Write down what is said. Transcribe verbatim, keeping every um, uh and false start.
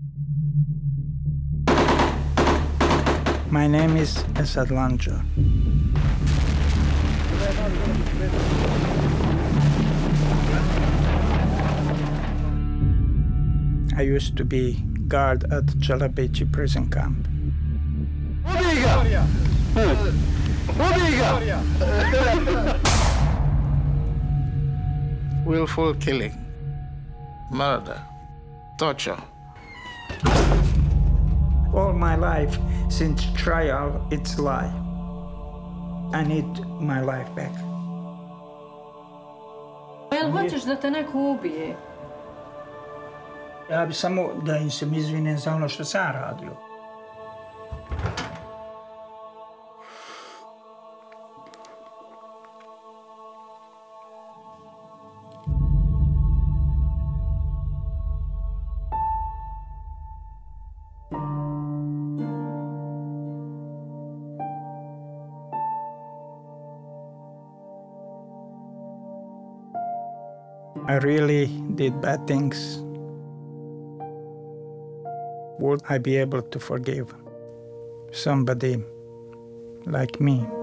My name is Esadlanjo. I used to be guard at Chalabeci prison camp. Willful killing, murder, torture. All my life, since trial, it's lie. I need my life back. Jel hoćeš da te neko ubije? Ja bi samo da im se izvinem za ono što sam radio. I really did bad things. Would I be able to forgive somebody like me?